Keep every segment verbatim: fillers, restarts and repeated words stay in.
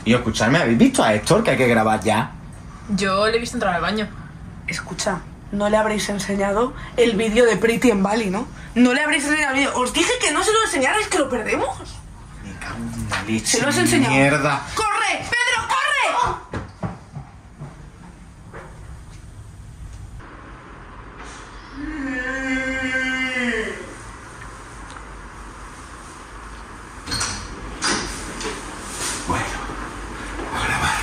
Y escuchadme, ¿habéis visto a Héctor que hay que grabar ya? Yo le he visto entrar al baño. Escucha, no le habréis enseñado el vídeo de Pretty en Bali, ¿no? No le habréis enseñado el vídeo. Os dije que no se lo enseñarais, que lo perdemos. Me cago en la leche. Se lo has enseñado. Mierda. ¡Corre! ¡Pedro, corre! Bueno, a grabar.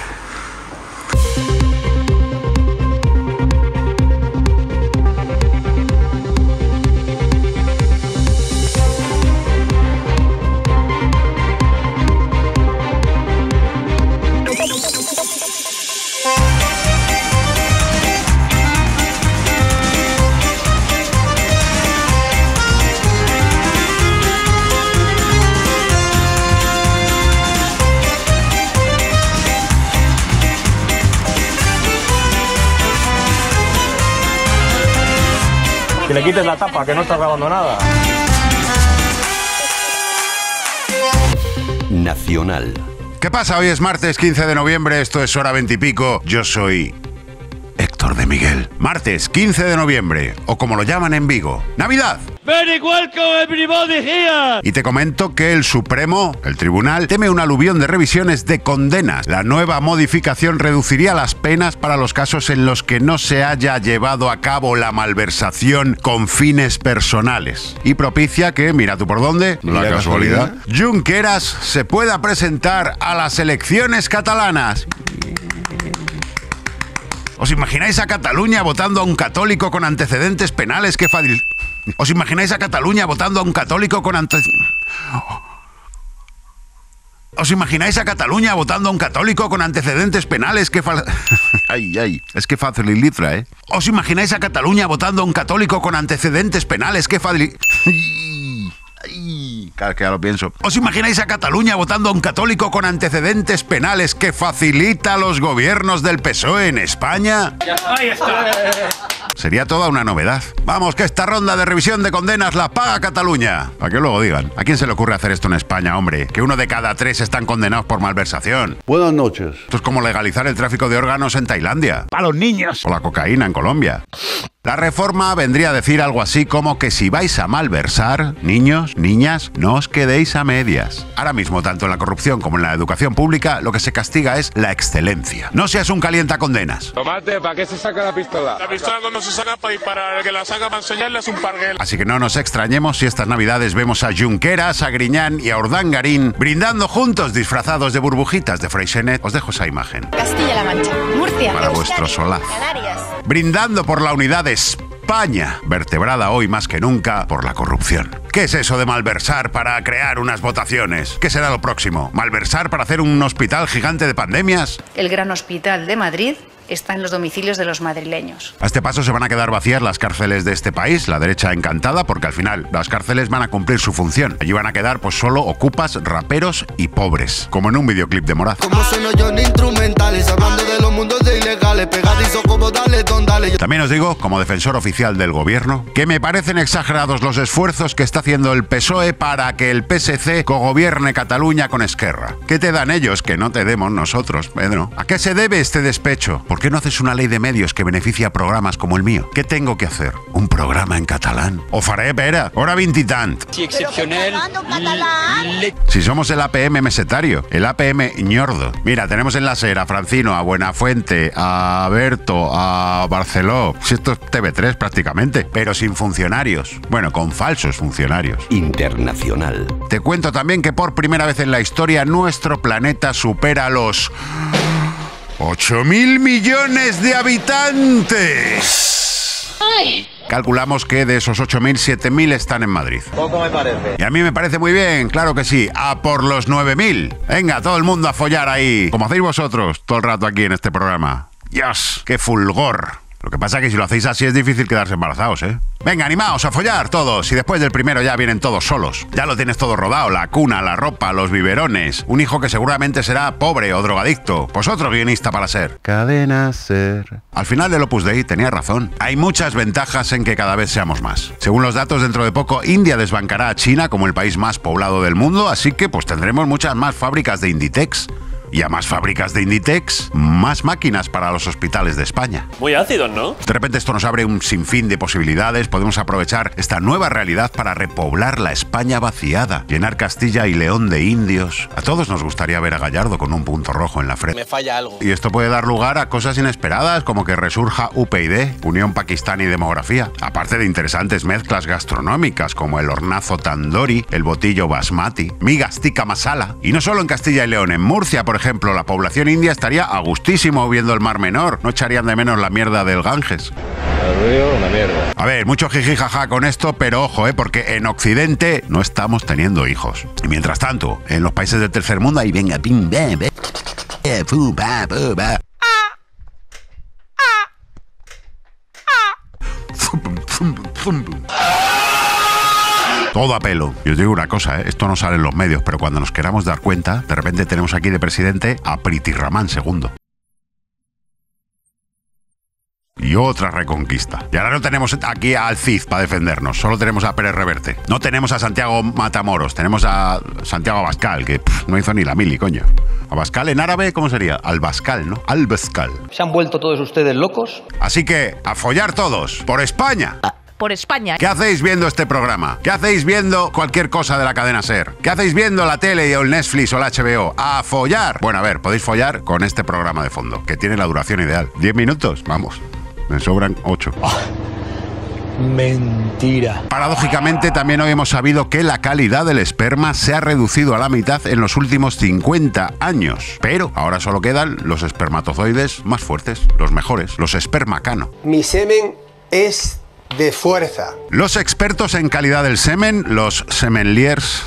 Que le quites la tapa, que no está grabando nada. Nacional. ¿Qué pasa? Hoy es martes quince de noviembre, esto es Hora veintipico. Yo soy Héctor de Miguel. Martes quince de noviembre, o como lo llaman en Vigo, Navidad. Very welcome everybody here. Y te comento que el Supremo, el Tribunal, teme un aluvión de revisiones de condenas. La nueva modificación reduciría las penas para los casos en los que no se haya llevado a cabo la malversación con fines personales. Y propicia que, mira tú por dónde, la, la casualidad, casualidad, Junqueras se pueda presentar a las elecciones catalanas. ¿Os imagináis a Cataluña votando a un católico con antecedentes penales que fadil... ¿Os imagináis a Cataluña votando a un católico con antecedentes... ¿Os imagináis a Cataluña votando a un católico con antecedentes penales que fal... Ay, ay, es que fácil y litra, ¿eh? ¿Os imagináis a Cataluña votando a un católico con antecedentes penales que fadil... Ay, claro que ya lo pienso. ¿Os imagináis a Cataluña votando a un católico con antecedentes penales que facilita los gobiernos del P S O E en España? Ahí está. Sería toda una novedad. Vamos, que esta ronda de revisión de condenas la paga Cataluña. Para que luego digan, ¿a quién se le ocurre hacer esto en España, hombre? Que uno de cada tres están condenados por malversación. Buenas noches. Esto es como legalizar el tráfico de órganos en Tailandia. Para los niños. O la cocaína en Colombia. La reforma vendría a decir algo así como que si vais a malversar, niños, niñas, no os quedéis a medias. Ahora mismo, tanto en la corrupción como en la educación pública, lo que se castiga es la excelencia. No seas un calientacondenas. Tomate, ¿para qué se saca la pistola? La pistola cuando se saca para disparar, el que la saca para enseñarle es un parguel. Así que no nos extrañemos si estas navidades vemos a Junqueras, a Griñán y a Urdangarín brindando juntos disfrazados de burbujitas de Freixenet. Os dejo esa imagen. Castilla-La Mancha, Murcia, para vuestro solaz. Canarias. Brindando por la unidad de España, vertebrada hoy más que nunca por la corrupción. ¿Qué es eso de malversar para crear unas votaciones? ¿Qué será lo próximo? ¿Malversar para hacer un hospital gigante de pandemias? El Gran Hospital de Madrid está en los domicilios de los madrileños. A este paso se van a quedar vacías las cárceles de este país, la derecha encantada, porque al final las cárceles van a cumplir su función. Allí van a quedar pues solo ocupas, raperos y pobres, como en un videoclip de Moraz. Como sueno yo en instrumentales, hablando de los mundos de ilegales, pegadizo como dale, don dale. También os digo, como defensor oficial del gobierno, que me parecen exagerados los esfuerzos que está haciendo el P S O E para que el P S C cogobierne Cataluña con Esquerra. ¿Qué te dan ellos que no te demos nosotros, Pedro? ¿A qué se debe este despecho? ¿Por qué no haces una ley de medios que beneficie a programas como el mío? ¿Qué tengo que hacer? ¿Un programa en catalán? O faré, pera, hora vintitant. Si excepcional. Si somos el A P M mesetario, el A P M ñordo. Mira, tenemos en la SER a Francino, a Buenafuente, a Berto, a Barceló. Si esto es T V tres prácticamente, pero sin funcionarios. Bueno, con falsos funcionarios. Internacional. Te cuento también que por primera vez en la historia nuestro planeta supera los ocho mil millones de habitantes. ¡Ay! Calculamos que de esos ocho mil, siete mil están en Madrid. Poco me parece. Y a mí me parece muy bien, claro que sí. A por los nueve mil. Venga, todo el mundo a follar ahí. Como hacéis vosotros todo el rato aquí en este programa. ¡Dios! ¡Qué fulgor! Lo que pasa es que si lo hacéis así es difícil quedarse embarazados, ¿eh? Venga, animaos a follar todos. Y después del primero ya vienen todos solos. Ya lo tienes todo rodado, la cuna, la ropa, los biberones. Un hijo que seguramente será pobre o drogadicto. Pues otro guionista para ser. Cadena Ser. Al final del Opus Dei tenía razón. Hay muchas ventajas en que cada vez seamos más. Según los datos, dentro de poco, India desbancará a China como el país más poblado del mundo, así que pues tendremos muchas más fábricas de Inditex. Y a más fábricas de Inditex, más máquinas para los hospitales de España. Muy ácidos, ¿no? De repente esto nos abre un sinfín de posibilidades. Podemos aprovechar esta nueva realidad para repoblar la España vaciada, llenar Castilla y León de indios. A todos nos gustaría ver a Gallardo con un punto rojo en la frente. Me falla algo. Y esto puede dar lugar a cosas inesperadas, como que resurja U P YD, Unión Pakistán y Demografía. Aparte de interesantes mezclas gastronómicas, como el hornazo tandoori, el botillo basmati, migas tikka masala. Y no solo en Castilla y León, en Murcia, por ejemplo, la población india estaría a gustísimo viendo el Mar Menor. No echarían de menos la mierda del Ganges. El río, una mierda. A ver, mucho jiji jaja con esto, pero ojo, ¿eh? Porque en Occidente no estamos teniendo hijos. Y mientras tanto, en los países del tercer mundo, ahí venga, pim, bam, bam, eh, fu, ba, bu, ba. Todo a pelo. Y os digo una cosa, ¿eh? Esto no sale en los medios, pero cuando nos queramos dar cuenta, de repente tenemos aquí de presidente a Priti Raman segundo. Y otra reconquista. Y ahora no tenemos aquí al Cid para defendernos, solo tenemos a Pérez Reverte. No tenemos a Santiago Matamoros, tenemos a Santiago Abascal, que pff, no hizo ni la mili, coño. Abascal en árabe, ¿cómo sería? Albascal, ¿no? Albascal. ¿Se han vuelto todos ustedes locos? Así que, a follar todos, por España. Por España. ¿Qué hacéis viendo este programa? ¿Qué hacéis viendo cualquier cosa de la cadena SER? ¿Qué hacéis viendo la tele o el Netflix o el H B O? ¡A follar! Bueno, a ver, podéis follar con este programa de fondo, que tiene la duración ideal. ¿Diez minutos? Vamos. Me sobran ocho. Oh, mentira. Paradójicamente, también hoy hemos sabido que la calidad del esperma se ha reducido a la mitad en los últimos cincuenta años. Pero ahora solo quedan los espermatozoides más fuertes, los mejores, los espermacano. Mi semen es de fuerza. Los expertos en calidad del semen, los semenliers,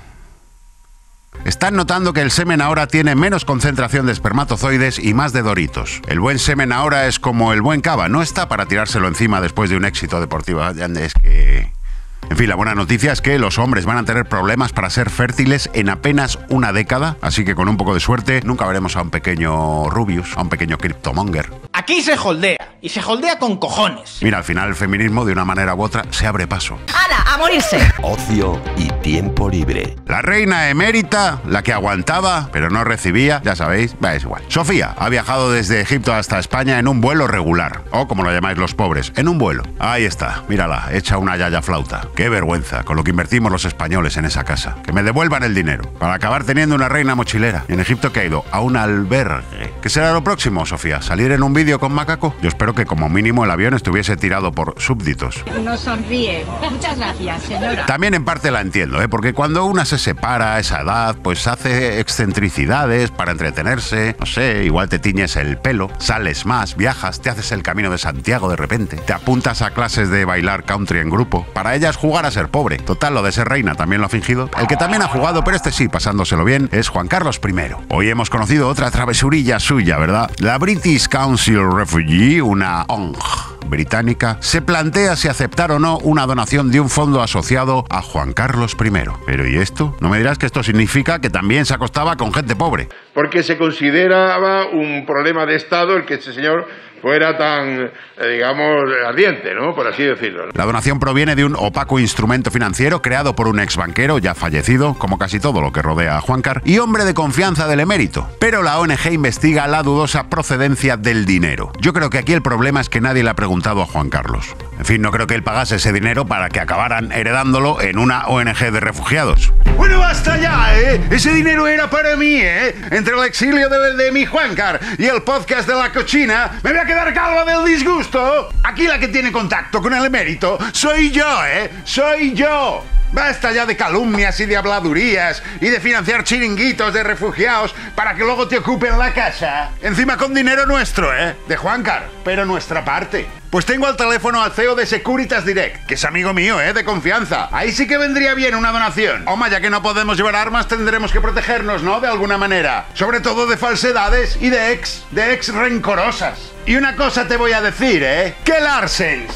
están notando que el semen ahora tiene menos concentración de espermatozoides y más de doritos. El buen semen ahora es como el buen cava, no está para tirárselo encima después de un éxito deportivo. Es que... En fin, la buena noticia es que los hombres van a tener problemas para ser fértiles en apenas una década, así que con un poco de suerte nunca veremos a un pequeño Rubius, a un pequeño Cryptomonger. Aquí se holdea, y se holdea con cojones. Mira, al final el feminismo, de una manera u otra, se abre paso. ¡Hala, a morirse! Ocio y tiempo libre. La reina emérita, la que aguantaba, pero no recibía, ya sabéis, va, es igual. Sofía ha viajado desde Egipto hasta España en un vuelo regular, o como lo llamáis los pobres, en un vuelo. Ahí está, mírala, hecha una yaya flauta. Qué vergüenza con lo que invertimos los españoles en esa casa. Que me devuelvan el dinero, para acabar teniendo una reina mochilera. Y en Egipto, ¿qué ha ido? A un albergue. ¿Qué será lo próximo, Sofía? ¿Salir en un vídeo con macaco? Yo espero que como mínimo el avión estuviese tirado por súbditos. No sonríe. Muchas gracias, señora. También en parte la entiendo, ¿eh? Porque cuando una se separa a esa edad, pues hace excentricidades para entretenerse. No sé, igual te tiñes el pelo, sales más, viajas, te haces el camino de Santiago de repente, te apuntas a clases de bailar country en grupo. Para ellas jugar a ser pobre. Total, lo de ser reina también lo ha fingido. El que también ha jugado, pero este sí, pasándoselo bien, es Juan Carlos primero. Hoy hemos conocido otra travesurilla suya, ¿verdad? La British Council Refugee, una O N G británica, se plantea si aceptar o no una donación de un fondo asociado a Juan Carlos primero. Pero ¿y esto? No me dirás que esto significa que también se acostaba con gente pobre. Porque se consideraba un problema de Estado el que este señor fuera tan, eh, digamos, ardiente, ¿no? Por así decirlo, ¿no? La donación proviene de un opaco instrumento financiero creado por un ex banquero ya fallecido, como casi todo lo que rodea a Juancar, y hombre de confianza del emérito. Pero la O N G investiga la dudosa procedencia del dinero. Yo creo que aquí el problema es que nadie le ha preguntado a Juan Carlos. En fin, no creo que él pagase ese dinero para que acabaran heredándolo en una O N G de refugiados. Bueno, basta ya, ¿eh? Ese dinero era para mí, ¿eh? Entre el exilio de, de mi Juancar y el podcast de la cochina, me voy a quedar calva del disgusto. Aquí la que tiene contacto con el emérito soy yo, ¿eh? Soy yo. Basta ya de calumnias y de habladurías y de financiar chiringuitos de refugiados para que luego te ocupen la casa. Encima con dinero nuestro, ¿eh? De Juancar, pero nuestra parte. Pues tengo al teléfono al C E O de Securitas Direct, que es amigo mío, ¿eh? De confianza. Ahí sí que vendría bien una donación. Oma, ya que no podemos llevar armas, tendremos que protegernos, ¿no? De alguna manera. Sobre todo de falsedades y de ex, de ex rencorosas. Y una cosa te voy a decir, ¿eh? ¡Qué Larsens!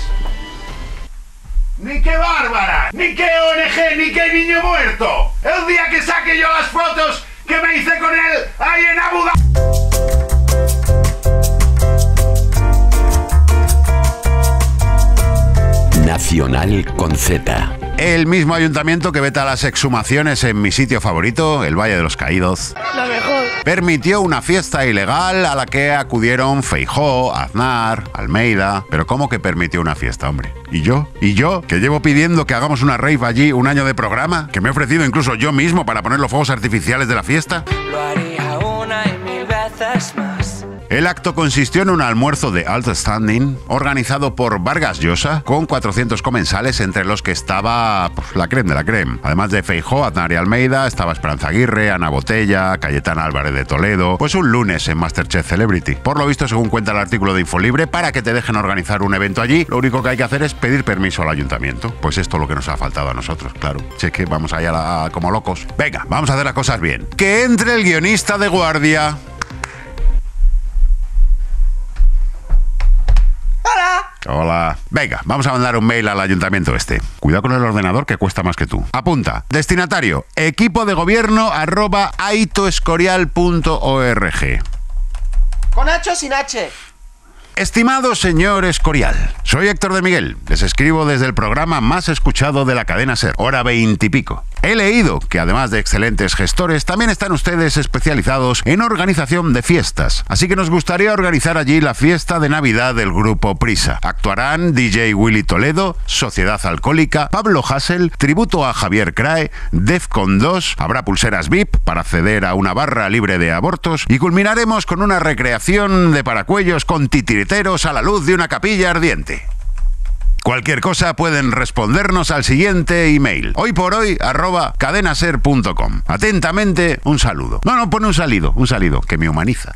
¡Ni qué Bárbara! ¡Ni qué O N G! ¡Ni qué niño muerto! El día que saque yo las fotos que me hice con él ahí en Abu Dhabi. Nacional con Z. El mismo ayuntamiento que veta las exhumaciones en mi sitio favorito, el Valle de los Caídos. Lo mejor. permitió una fiesta ilegal a la que acudieron Feijóo, Aznar, Almeida. Pero ¿cómo que permitió una fiesta, hombre? ¿Y yo? ¿Y yo? Que llevo pidiendo que hagamos una rave allí un año de programa, que me he ofrecido incluso yo mismo para poner los fuegos artificiales de la fiesta. Lo haría una y mil veces más. El acto consistió en un almuerzo de alto standing organizado por Vargas Llosa con cuatrocientos comensales, entre los que estaba pues, la creme de la creme. Además de Feijóo, Aznar y Almeida, estaba Esperanza Aguirre, Ana Botella, Cayetana Álvarez de Toledo. Pues un lunes en MasterChef Celebrity. Por lo visto, según cuenta el artículo de Infolibre, para que te dejen organizar un evento allí, lo único que hay que hacer es pedir permiso al ayuntamiento. Pues esto es lo que nos ha faltado a nosotros, claro. Si es que vamos allá a la, como locos. Venga, vamos a hacer las cosas bien. Que entre el guionista de guardia. Hola. Venga, vamos a mandar un mail al ayuntamiento este. Cuidado con el ordenador que cuesta más que tú. Apunta. Destinatario, equipo de gobierno arroba aitoescorial punto org. ¿Con H o sin H? Estimado señor Escorial, soy Héctor de Miguel. Les escribo desde el programa más escuchado de la cadena SER, hora veintipico. He leído que además de excelentes gestores, también están ustedes especializados en organización de fiestas. Así que nos gustaría organizar allí la fiesta de Navidad del grupo Prisa. Actuarán D J Willy Toledo, Sociedad Alcohólica, Pablo Hasél, tributo a Javier Crae, Defcon dos, habrá pulseras V I P para acceder a una barra libre de abortos y culminaremos con una recreación de paracuellos con titiriteros a la luz de una capilla ardiente. Cualquier cosa pueden respondernos al siguiente email. Hoy por hoy, arroba cadenaser punto com. Atentamente, un saludo. No, no, pone un salido, un salido, que me humaniza.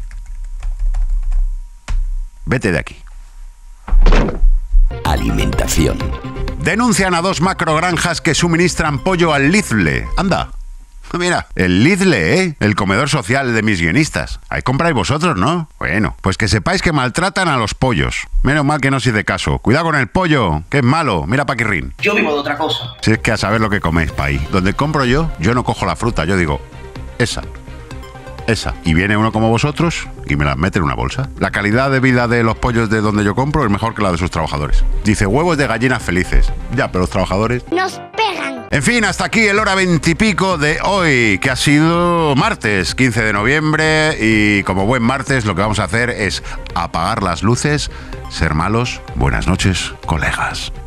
Vete de aquí. Alimentación. Denuncian a dos macrogranjas que suministran pollo al Lidl. Anda. Mira, el Lidl, ¿eh? El comedor social de mis guionistas. Ahí compráis vosotros, ¿no? Bueno, pues que sepáis que maltratan a los pollos. Menos mal que no os hice caso. Cuidado con el pollo, que es malo. Mira Paquirrín. Yo vivo de otra cosa. Si es que a saber lo que coméis, pa' ahí. Donde compro yo, yo no cojo la fruta. Yo digo, esa. Esa. Y viene uno como vosotros y me la mete en una bolsa. La calidad de vida de los pollos de donde yo compro es mejor que la de sus trabajadores. Dice, huevos de gallinas felices. Ya, pero los trabajadores... Nos pegan. En fin, hasta aquí el hora veintipico de hoy, que ha sido martes, quince de noviembre, y como buen martes lo que vamos a hacer es apagar las luces, ser malos. Buenas noches, colegas.